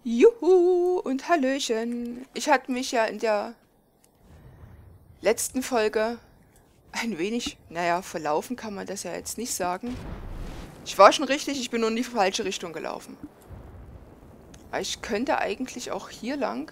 Juhu und Hallöchen. Ich hatte mich ja in der letzten Folge ein wenig, naja, verlaufen kann man das ja jetzt nicht sagen. Ich war schon richtig, ich bin nur in die falsche Richtung gelaufen. Aber ich könnte eigentlich auch hier lang.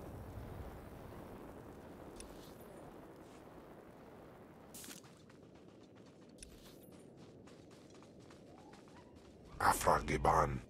Afrageban.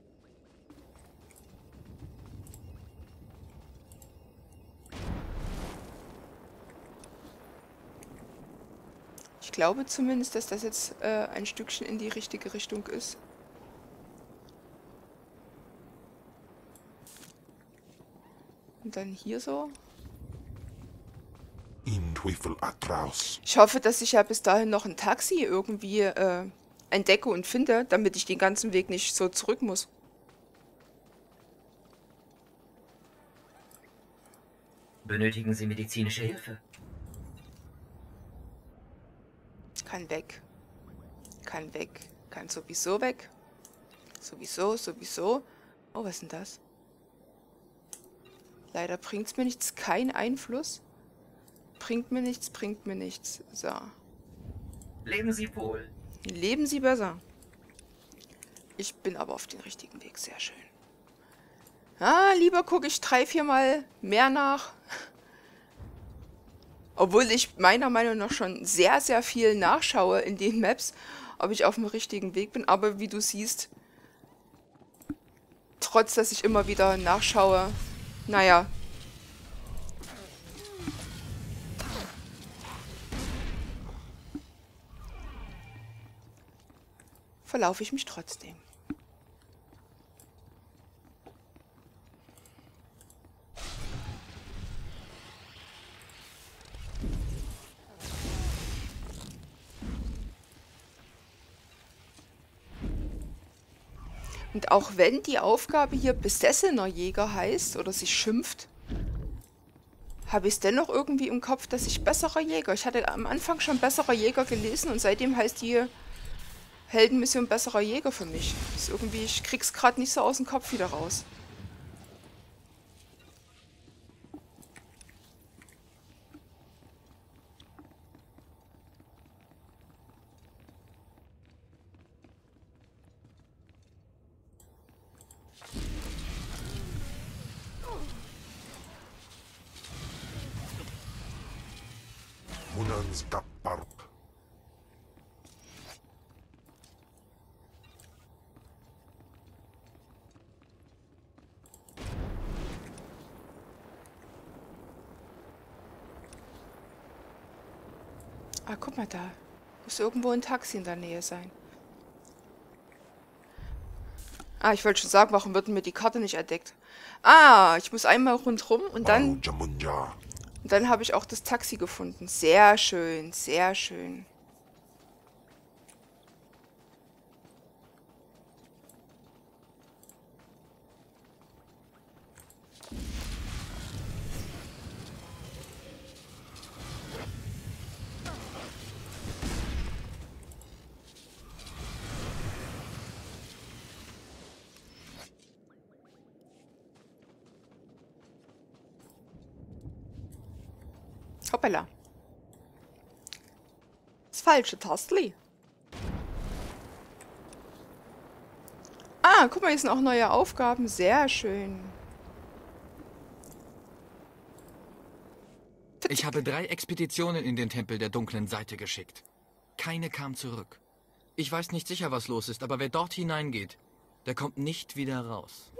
Ich glaube zumindest, dass das jetzt ein Stückchen in die richtige Richtung ist. Und dann hier so. In Teufel atraus. Ich hoffe, dass ich ja bis dahin noch ein Taxi irgendwie entdecke und finde, damit ich den ganzen Weg nicht so zurück muss. Benötigen Sie medizinische Hilfe? Kann weg. Kann weg. Kann sowieso weg. Sowieso, sowieso. Oh, was ist denn das? Leider bringt es mir nichts. Kein Einfluss. Bringt mir nichts, bringt mir nichts. So. Leben Sie wohl. Leben Sie besser. Ich bin aber auf den richtigen Weg. Sehr schön. Ah, lieber gucke ich 3-4 Mal mehr nach. Obwohl ich meiner Meinung nach schon sehr, sehr viel nachschaue in den Maps, ob ich auf dem richtigen Weg bin. Aber wie du siehst, trotz dass ich immer wieder nachschaue, naja. Verlaufe ich mich trotzdem. Und auch wenn die Aufgabe hier besessener Jäger heißt oder sich schimpft, habe ich es dennoch irgendwie im Kopf, dass ich besserer Jäger. Ich hatte am Anfang schon besserer Jäger gelesen und seitdem heißt die Heldenmission besserer Jäger für mich. Das ist irgendwie, ich krieg's gerade nicht so aus dem Kopf wieder raus. Munans Dapparp. Ah, guck mal da. Muss irgendwo ein Taxi in der Nähe sein. Ah, ich wollte schon sagen, warum wird mir die Karte nicht entdeckt? Ah, ich muss einmal rundherum und dann Jamunja. habe ich auch das Taxi gefunden. Sehr schön, sehr schön. Hoppala. Das falsche Tastli. Ah, guck mal, hier sind auch neue Aufgaben. Sehr schön. Ich habe 3 Expeditionen in den Tempel der dunklen Seite geschickt. Keine kam zurück. Ich weiß nicht sicher, was los ist, aber wer dort hineingeht, der kommt nicht wieder raus.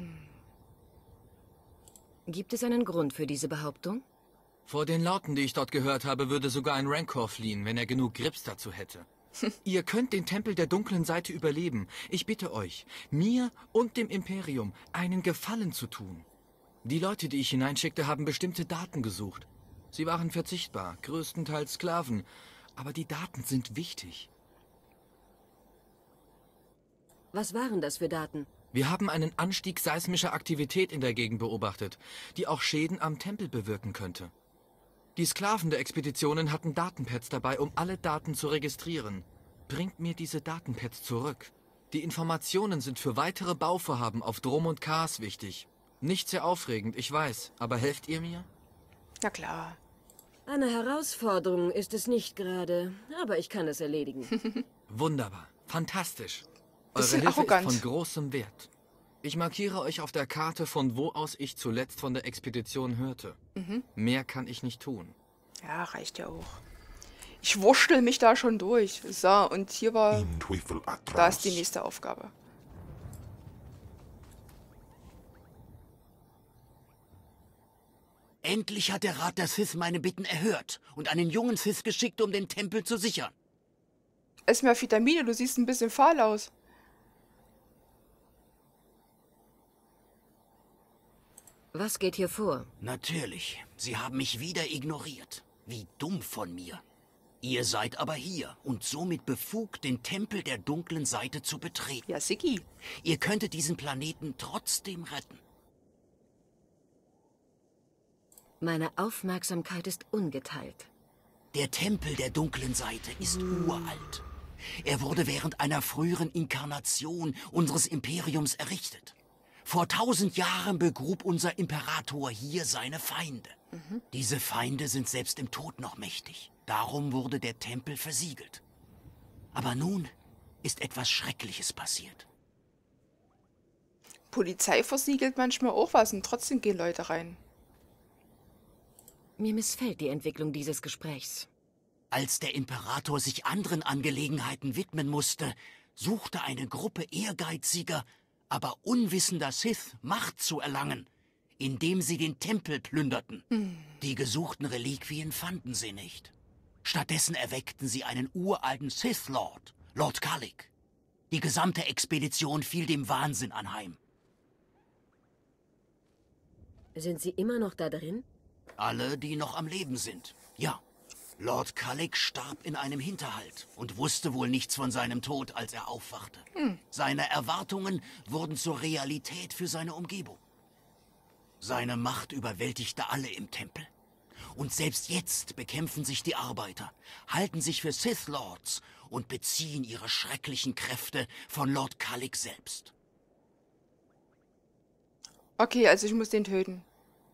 Gibt es einen Grund für diese Behauptung? Vor den Lauten, die ich dort gehört habe, würde sogar ein Rancor fliehen, wenn er genug Grips dazu hätte. Ihr könnt den Tempel der dunklen Seite überleben. Ich bitte euch, mir und dem Imperium einen Gefallen zu tun. Die Leute, die ich hineinschickte, haben bestimmte Daten gesucht. Sie waren verzichtbar, größtenteils Sklaven, aber die Daten sind wichtig. Was waren das für Daten? Wir haben einen Anstieg seismischer Aktivität in der Gegend beobachtet, die auch Schäden am Tempel bewirken könnte. Die Sklaven der Expeditionen hatten Datenpads dabei, um alle Daten zu registrieren. Bringt mir diese Datenpads zurück. Die Informationen sind für weitere Bauvorhaben auf Drom und Kars wichtig. Nicht sehr aufregend, ich weiß, aber helft ihr mir? Na klar. Eine Herausforderung ist es nicht gerade, aber ich kann es erledigen. Wunderbar, fantastisch. Eure Bisschen Hilfe arrogant. ist von großem Wert. Ich markiere euch auf der Karte, von wo aus ich zuletzt von der Expedition hörte. Mehr kann ich nicht tun. Ja, reicht ja auch. Ich wurschtel mich da schon durch. So, und hier war... In Teufel Da atraus. ist die nächste Aufgabe. Endlich hat der Rat der Sith meine Bitten erhört und einen jungen Sith geschickt, um den Tempel zu sichern. Ess mehr Vitamine, du siehst ein bisschen fahl aus. Was geht hier vor? Natürlich, sie haben mich wieder ignoriert. Wie dumm von mir. Ihr seid aber hier und somit befugt, den Tempel der dunklen Seite zu betreten. Ja, Siggi. Ihr könntet diesen Planeten trotzdem retten. Meine Aufmerksamkeit ist ungeteilt. Der Tempel der dunklen Seite ist uralt. Er wurde während einer früheren Inkarnation unseres Imperiums errichtet. Vor 1000 Jahren begrub unser Imperator hier seine Feinde. Diese Feinde sind selbst im Tod noch mächtig. Darum wurde der Tempel versiegelt. Aber nun ist etwas Schreckliches passiert. Polizei versiegelt manchmal auch was und trotzdem gehen Leute rein. Mir missfällt die Entwicklung dieses Gesprächs. Als der Imperator sich anderen Angelegenheiten widmen musste, suchte eine Gruppe ehrgeiziger, aber unwissender Sith Macht zu erlangen, indem sie den Tempel plünderten. Die gesuchten Reliquien fanden sie nicht. Stattdessen erweckten sie einen uralten Sith Lord, Lord Kalik. Die gesamte Expedition fiel dem Wahnsinn anheim. Sind Sie immer noch da drin? Alle, die noch am Leben sind. Ja, Lord Kalik starb in einem Hinterhalt und wusste wohl nichts von seinem Tod, als er aufwachte. Seine Erwartungen wurden zur Realität für seine Umgebung. Seine Macht überwältigte alle im Tempel. Und selbst jetzt bekämpfen sich die Arbeiter, halten sich für Sith Lords und beziehen ihre schrecklichen Kräfte von Lord Kalik selbst. Okay, also ich muss den töten.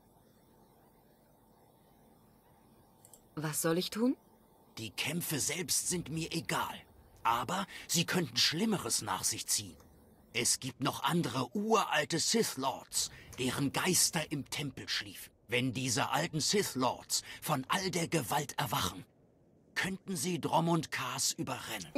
Was soll ich tun? Die Kämpfe selbst sind mir egal, aber sie könnten Schlimmeres nach sich ziehen. Es gibt noch andere uralte Sith Lords, deren Geister im Tempel schliefen. Wenn diese alten Sith Lords von all der Gewalt erwachen, könnten sie Drom und Kars überrennen.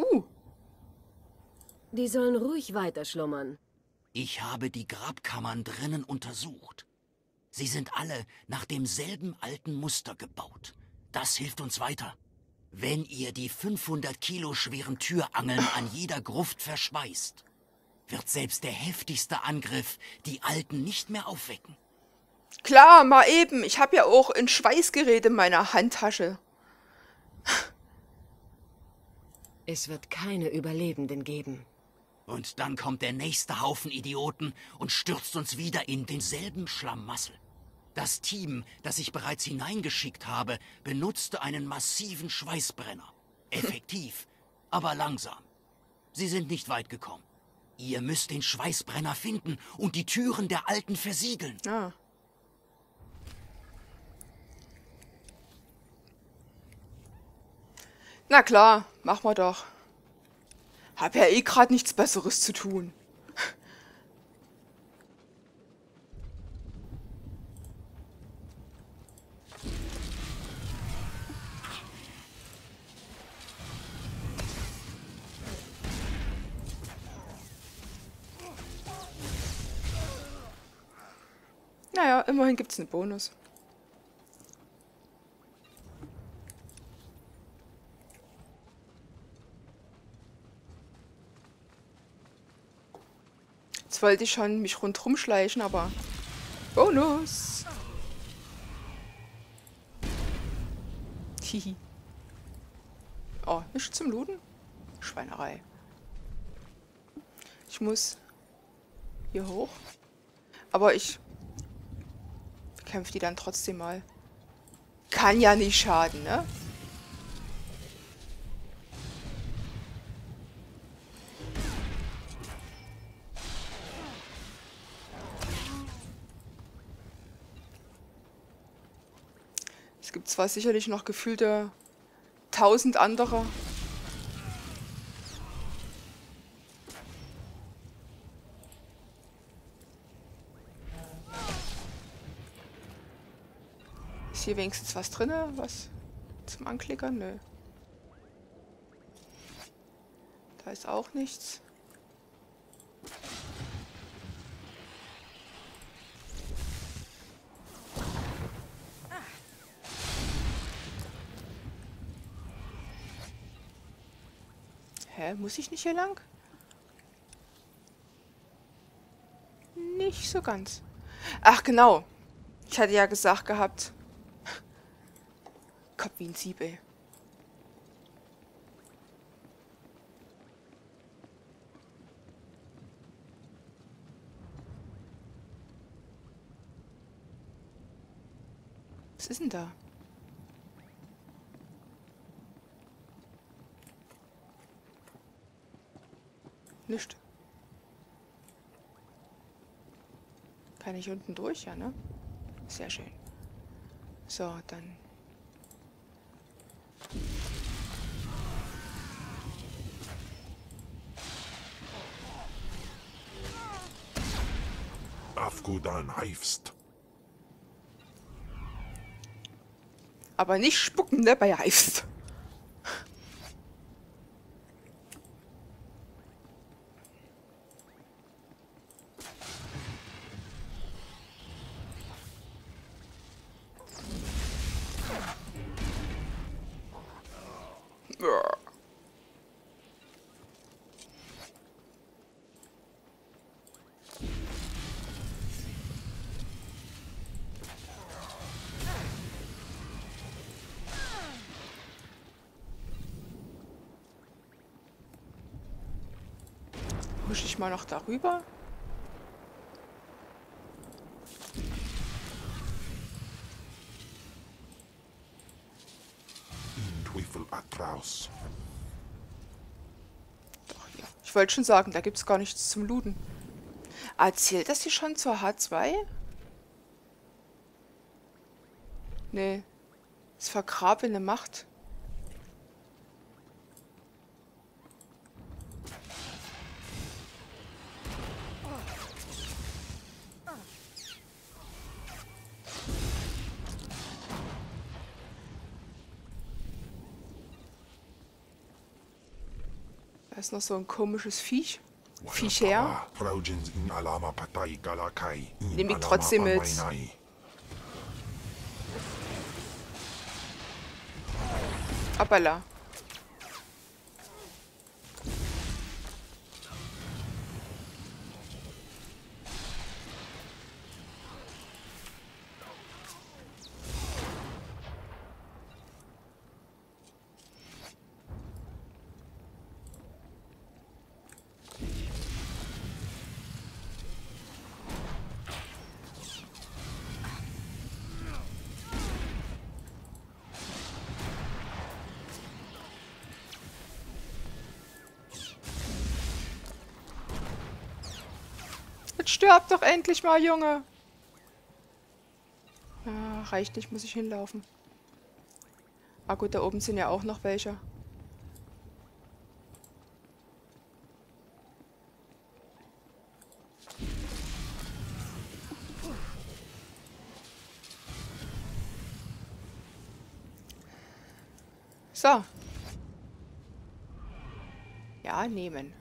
Die sollen ruhig weiter schlummern. Ich habe die Grabkammern drinnen untersucht. Sie sind alle nach demselben alten Muster gebaut. Das hilft uns weiter. Wenn ihr die 500 Kilo schweren Türangeln an jeder Gruft verschweißt, wird selbst der heftigste Angriff die Alten nicht mehr aufwecken. Klar, mal eben. Ich habe ja auch ein Schweißgerät in meiner Handtasche. Es wird keine Überlebenden geben. Und dann kommt der nächste Haufen Idioten und stürzt uns wieder in denselben Schlamassel. Das Team, das ich bereits hineingeschickt habe, benutzte einen massiven Schweißbrenner. Effektiv, aber langsam. Sie sind nicht weit gekommen. Ihr müsst den Schweißbrenner finden und die Türen der Alten versiegeln. Ah. Na klar, machen wir doch. Hab ja eh gerade nichts Besseres zu tun. Naja, immerhin gibt's einen Bonus. Jetzt wollte ich schon mich rundherum schleichen, aber Bonus! Hihi. Oh, nicht zum Looten? Schweinerei. Ich muss hier hoch. Aber ich bekämpfe die dann trotzdem mal. Kann ja nicht schaden, ne? Es gibt zwar sicherlich noch gefühlte 1000 andere. Ist hier wenigstens was drin? Was zum Anklickern? Nö. Da ist auch nichts. Hä, muss ich nicht hier lang? Nicht so ganz. Ach, genau. Ich hatte ja gesagt gehabt. Kopf wie ein Sieb, ey. Was ist denn da? Nicht. Kann ich unten durch, ja, ne? Sehr schön. So, dann. Afgudan Heifst. Aber nicht spucken, ne, bei Hives. Husch ich mal noch darüber. In Teufel Atraus. Doch, hier. Ich wollte schon sagen, da gibt es gar nichts zum Looten. Erzählt das hier schon zur H2? Nee. Das vergrabene Macht. Da ist noch so ein komisches Viech. Viecher. Raujins in Alama Patai Galakai. Nimm ich trotzdem mit. Hoppala. Jetzt stirb doch endlich mal, Junge. Ah, reicht nicht, muss ich hinlaufen. Ah gut, da oben sind ja auch noch welche. So. Ja, nehmen.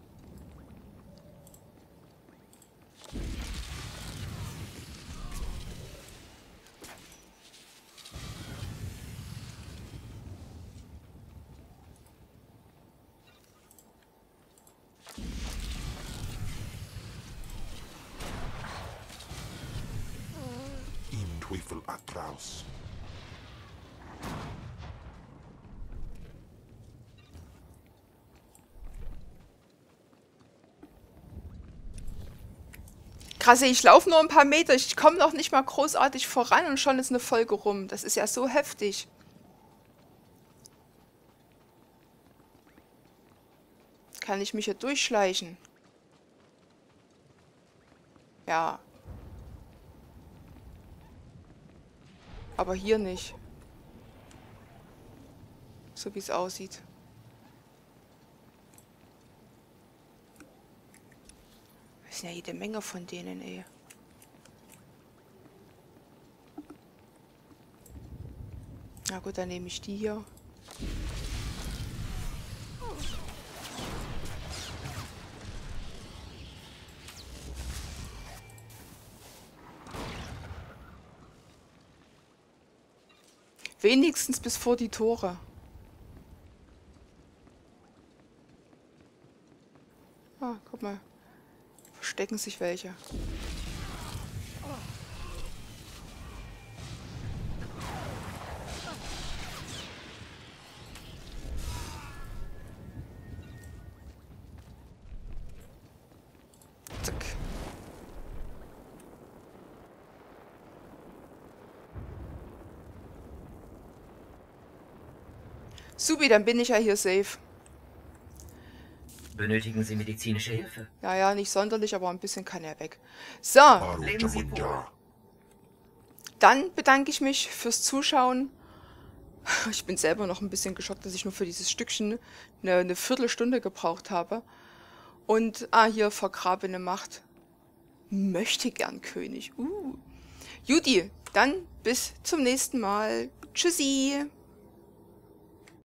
In Teufel Atraus. Krass, ich laufe nur ein paar Meter. Ich komme noch nicht mal großartig voran und schon ist eine Folge rum. Das ist ja so heftig. Kann ich mich hier durchschleichen? Ja. Aber hier nicht. So wie es aussieht. Das sind ja jede Menge von denen, ey. Na gut, dann nehme ich die hier. Wenigstens bis vor die Tore. Ah, guck mal. Verstecken sich welche. Zack. Supi, dann bin ich ja hier safe. Benötigen Sie medizinische Hilfe? Ja, nicht sonderlich, aber ein bisschen kann er weg. So, Leben Sie wohl. Barujawunja. dann bedanke ich mich fürs Zuschauen. Ich bin selber noch ein bisschen geschockt, dass ich nur für dieses Stückchen eine Viertelstunde gebraucht habe. Und, hier vergrabene Macht. Möchte gern König. Judy, dann bis zum nächsten Mal. Tschüssi.